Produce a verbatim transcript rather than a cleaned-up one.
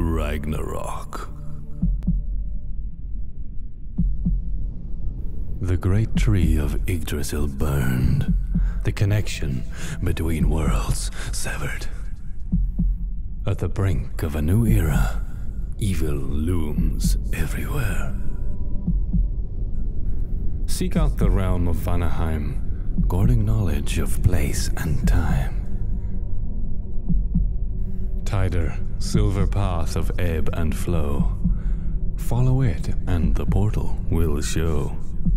Ragnarok. The great tree of Yggdrasil burned, the connection between worlds severed. At the brink of a new era, evil looms everywhere. Seek out the realm of Vanaheim, guarding knowledge of place and time. T I D R, silver path of ebb and flow. Follow it and the portal will show.